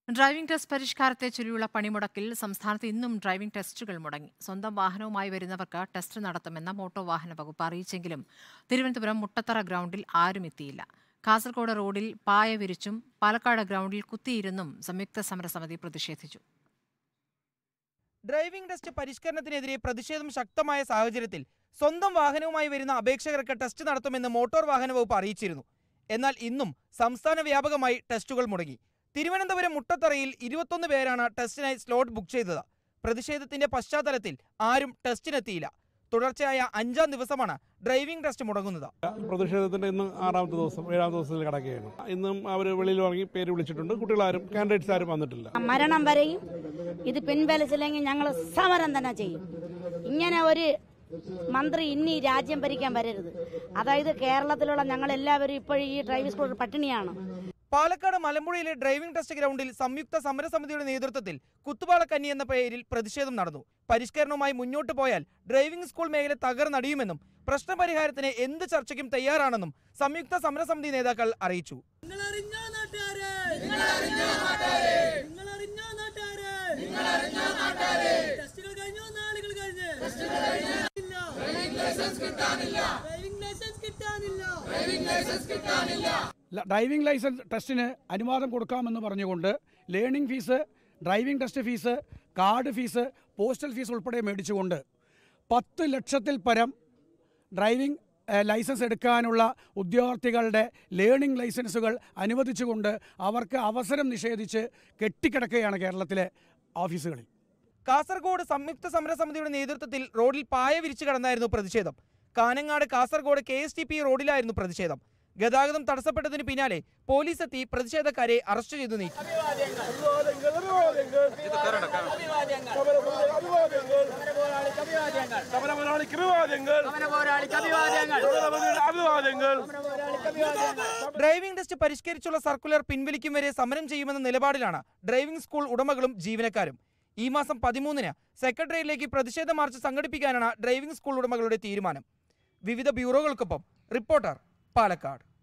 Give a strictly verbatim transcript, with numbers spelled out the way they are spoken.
Driving test പരിഷ്കാരത്തെ ചൊല്ലിയുള്ള പണിമുടക്കിൽ സംസ്ഥാനത്ത് ഇന്നും ഡ്രൈവിംഗ് ടെസ്റ്റുകൾ മുടങ്ങി. സ്വന്തം വാഹനവുമായി വരുന്നവർക്ക് ടെസ്റ്റ് നടത്തുമെന്ന മോട്ടോർ വാഹന വകുപ്പ് അറിയിച്ചെങ്കിലും തിരുവനന്തപുരം മുട്ടത്തറ ഗ്രൗണ്ടിൽ ആരും എത്തിയില്ല. കാസർഗോഡ് റോഡിൽ പായ വിരിച്ചും പാലക്കാട് ഗ്രൗണ്ടിൽ കുത്തിയിരുന്നും സംയുക്ത സമരസമിതി പ്രതിഷേധിച്ചു. ഡ്രൈവിംഗ് ടെസ്റ്റ് പരിഷ്കരണത്തിനെതിരെ പ്രതിഷേധം ശക്തമായ സാഹചര്യത്തിൽ സ്വന്തം വാഹനവുമായി വരുന്ന അപേക്ഷകർക്ക് ടെസ്റ്റ് നടത്തുമെന്ന് മോട്ടോർ വാഹന വകുപ്പ് അറിയിച്ചിരുന്നു. എന്നാൽ ഇന്നും സംസ്ഥാന വ്യാപകമായി ടെസ്റ്റുകൾ മുടങ്ങി. തിരുവനന്തപുരം മുട്ടത്തറയിൽ ഇരുപത്തൊന്ന് പേരാണ് ടെസ്റ്റിനായി സ്ലോട്ട് ബുക്ക് ചെയ്തത്. പ്രതിഷേധത്തിന്റെ പശ്ചാത്തലത്തിൽ ആരും ടെസ്റ്റിനെത്തിയില്ല. തുടർച്ചയായ അഞ്ചാം ദിവസമാണ് ഡ്രൈവിംഗ് ടെസ്റ്റ് മുടങ്ങുന്നത്. പ്രതിഷേധത്തിന്റെ ഇന്ന് ആറാമത്തെ ദിവസം ഏഴാമത്തെ ദിവസത്തിൽ കടക്കുകയാണ്. ഇന്നും അവർ വെളിയിൽ ഇറങ്ങി പേര് വിളിച്ചിട്ടുണ്ട്. കുട്ടികളാരും കാൻഡിഡേറ്റ്സ് ആരും വന്നിട്ടില്ല. മരണം വരെയും ഇത് പിൻവലിച്ചില്ലെങ്കിൽ ഞങ്ങൾ സമരം തന്നെ ചെയ്യും. ഇങ്ങനെ ഒരു മന്ത്രി ഇനി രാജ്യം ഭരിക്കാൻ വരരുത്. അതായത് കേരളത്തിലുള്ള ഞങ്ങൾ എല്ലാവരും ഇപ്പോഴും ഈ ഡ്രൈവിംഗ് സ്കൂൾ പട്ടിണിയാണ്. പാലക്കാട് മലമ്പുഴയിലെ ഡ്രൈവിംഗ് ടെസ്റ്റ് ഗ്രൗണ്ടിൽ സംയുക്ത സമരസമിതിയുടെ നേതൃത്വത്തിൽ കുത്തുപാളക്കന്നി എന്ന പേരിൽ പ്രതിഷേധം നടന്നു. പരിഷ്കരണവുമായി മുന്നോട്ട് പോയാൽ ഡ്രൈവിംഗ് സ്കൂൾ മേഖല തകർന്നടിയുമെന്നും പ്രശ്നപരിഹാരത്തിന് എന്ത് ചർച്ചയ്ക്കും തയ്യാറാണെന്നും സംയുക്ത സമരസമിതി നേതാക്കൾ അറിയിച്ചു. ഡ്രൈവിംഗ് ലൈസൻസ് ടെസ്റ്റിന് അനുവാദം കൊടുക്കാമെന്ന് പറഞ്ഞുകൊണ്ട് learning fees, driving test fees, card fees, postal fees ഉൾപ്പെടെ മേടിച്ചുകൊണ്ട് പത്ത് ലക്ഷത്തിൽ പരം ഡ്രൈവിംഗ് ലൈസൻസ് എടുക്കാനുള്ള ഉദ്യോഗാർത്ഥികളുടെ ലേണിംഗ് ലൈസൻസുകൾ അനുവദിച്ചുകൊണ്ട് അവർക്ക് അവസരം നിഷേധിച്ച് കെട്ടിക്കിടക്കുകയാണ് കേരളത്തിലെ ഓഫീസുകളിൽ. കാസർഗോഡ് സംയുക്ത സമരസമിതിയുടെ നേതൃത്വത്തിൽ റോഡിൽ പായ വിരിച്ചു കടന്നായിരുന്നു പ്രതിഷേധം. Kanhangad Kasaragod K S T P റോഡിലായിരുന്നു പ്രതിഷേധം. ഗതാഗതം തടസ്സപ്പെട്ടതിന് പിന്നാലെ പോലീസ് എത്തി പ്രതിഷേധക്കാരെ അറസ്റ്റ് ചെയ്തു നീക്കി. ഡ്രൈവിംഗ് ടെസ്റ്റ് പരിഷ്കരിച്ചുള്ള സർക്കുലർ പിൻവലിക്കും വരെ സമരം ചെയ്യുമെന്ന നിലപാടിലാണ് ഡ്രൈവിംഗ് സ്കൂൾ ഉടമകളും ജീവനക്കാരും. ഈ മാസം പതിമൂന്നിന് സെക്രട്ടേറിയറ്റിലേക്ക് പ്രതിഷേധ മാർച്ച് സംഘടിപ്പിക്കാനാണ് ഡ്രൈവിംഗ് സ്കൂൾ ഉടമകളുടെ തീരുമാനം. വിവിധ ബ്യൂറോകൾക്കൊപ്പം റിപ്പോർട്ടർ, പാലക്കാട്.